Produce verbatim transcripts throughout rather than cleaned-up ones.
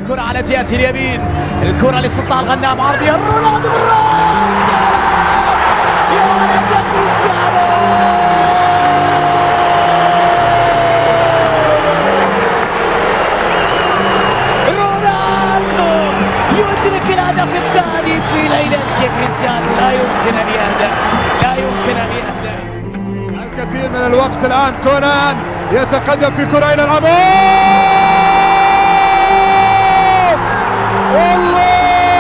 الكرة على جهة اليمين، الكرة لسلطان الغنام عرضية رونالدو بالراس، يا ولد يا كريستيانو. رونالدو يدرك الهدف الثاني في ليلتك يا كريستيانو، لا يمكن ان يهدأ، لا يمكن ان يهدأ. الكثير من الوقت الآن، كونان يتقدم في كرة إلى الأمام. والله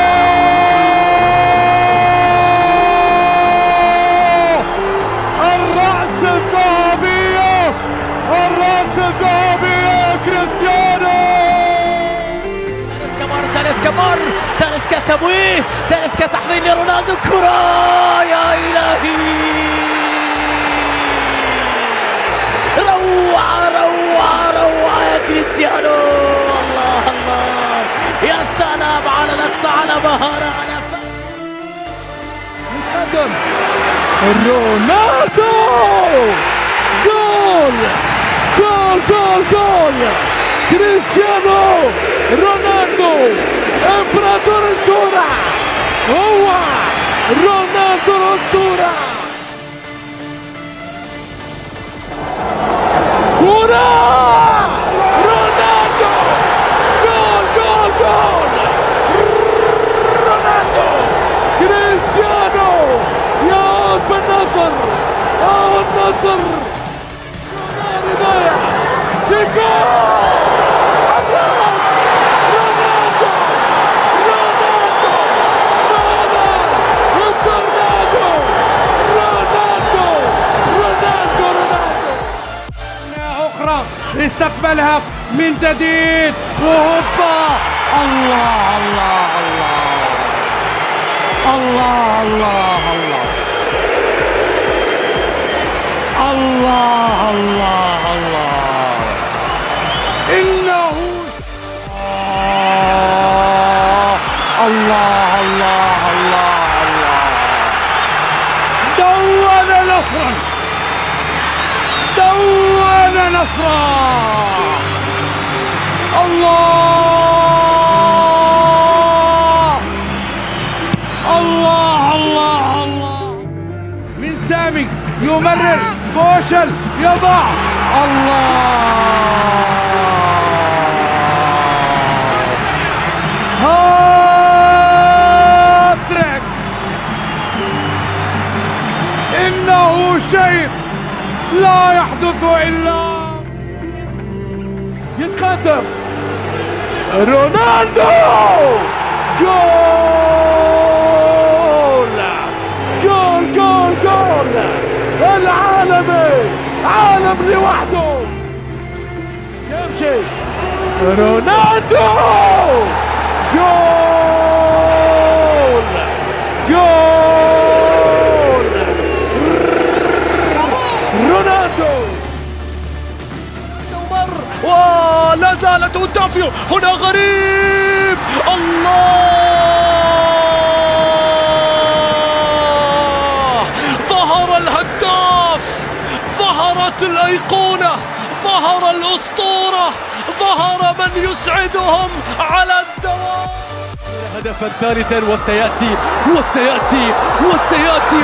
الرأس الذهبية، الرأس الذهبية كريستيانو. تاليسكا مر، تاليسكا مر، تاليسكا تمويه، تاليسكا تحضير لرونالدو، كرة يا إلهي. روعة روعة روعة يا كريستيانو، الله الله، يا سلام على لقطة، على مهارة، على فن. يتقدم رونالدو، جول جول جول جول كريستيانو رونالدو امبراطور الكرة، هو رونالدو الأسطورة. كرة رونالدو، جول جول جول رونالدو كريستيانو، يا أب النصر، أو النصر رونالدو ضايع، سيكو عباس رونالدو، رونالدو ماذا التورنادو، رونالدو رونالدو رونالدو. أخرى استقبلها من جديد، وهوبا، الله الله الله الله الله الله الله الله إنه الله الله الله الله دون نصرا، دون نصرا، الله الله الله الله. من سامي يمرر، بوشل يضع، الله هاتريك، إنه شيء لا يحدث إلا. يتقدم رونالدو، جول جول جول جول العالمي، عالم لوحده يمشي. رونالدو جول جول رونالدو. ولا زالت أوتافيو هنا، غريب، الله، ظهر الهداف، ظهرت الأيقونة، ظهر الأسطورة، ظهر من يسعدهم على الدوام. هدفا ثالثا وسيأتي وسيأتي وسيأتي،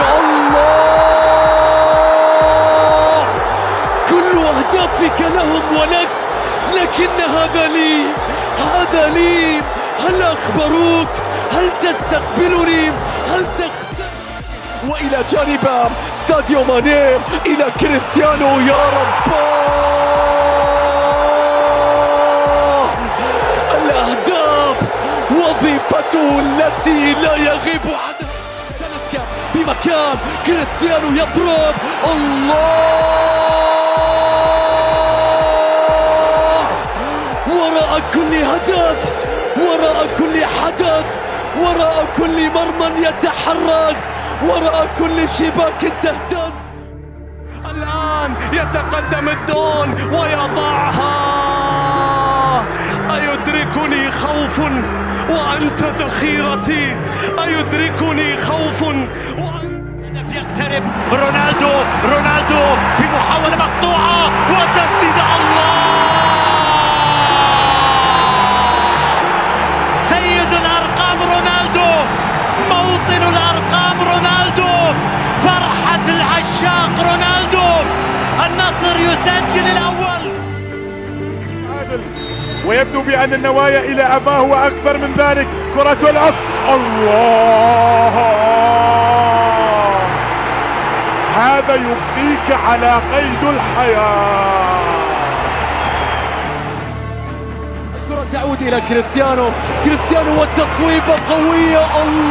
الله، كل أهدافك لهم ولك، لكن هذا لي، هذا لي. هل أخبروك؟ هل تستقبلني؟ هل تختار؟ وإلى جانب ساديو ماني، إلى كريستيانو، يا رب، الأهداف وظيفته التي لا يغيب عنها. تاليسكا في مكان، كريستيانو يضرب، الله، وراء كل هدف، وراء كل حدث، وراء كل مرمى يتحرك، وراء كل شباك تهتز. الآن يتقدم الدون ويضعها. أيدركني خوف وأنت ذخيرتي، أيدركني خوف وأنت. يقترب رونالدو، رونالدو في محاولة مقطوعة وتسديد، الله النصر يسجل الأول. ويبدو بأن النوايا إلى أباه وأكثر من ذلك. كرة الأب، الله، هذا يبقيك على قيد الحياة. الكرة تعود إلى كريستيانو، كريستيانو والتصويبة قوية،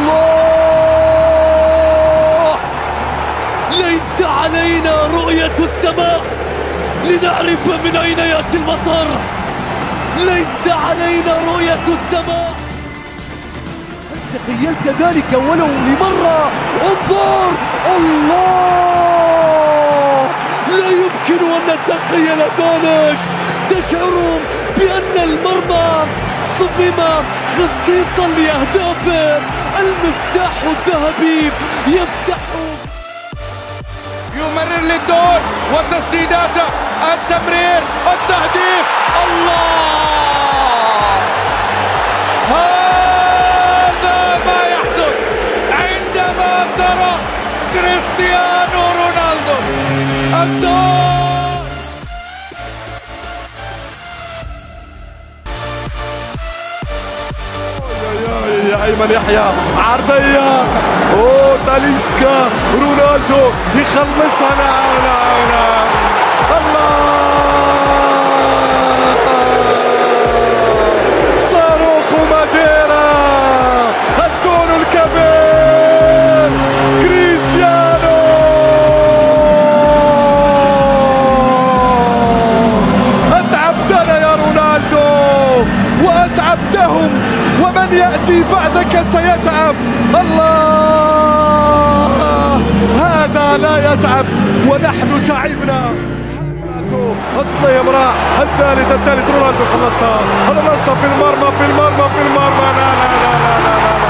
الله، ليس علينا رؤية السماء لنعرف من أين يأتي المطر، ليس علينا رؤية السماء. هل تخيلت ذلك ولو لمرة؟ انظر، الله، لا يمكن أن نتخيل ذلك. تشعر بأن المرمى صمم خصيصا لأهدافه. المفتاح الذهبي يفتح، يمرر للدور وتسديداته، التمرير، التهديف، الله، هذا ما يحدث عندما ترى كريستيانو رونالدو. الدور يا أيمن يحيى، عرضية، أوه تاليسكا، رونالدو يخلصها. نعم نعم نعم، الله، صاروخ ماديرا، الجول الكبير، كريستيانو. أتعبتنا يا رونالدو وأتعبتهم، ومن يأتي بعدك سيتعب. الله، هذا لا يتعب ونحن تعبنا. الصليم راح، الثالث الثالث رونالدو خلصها، خلصها في المرمى في المرمى في المرمى. لا لا لا لا لا, لا.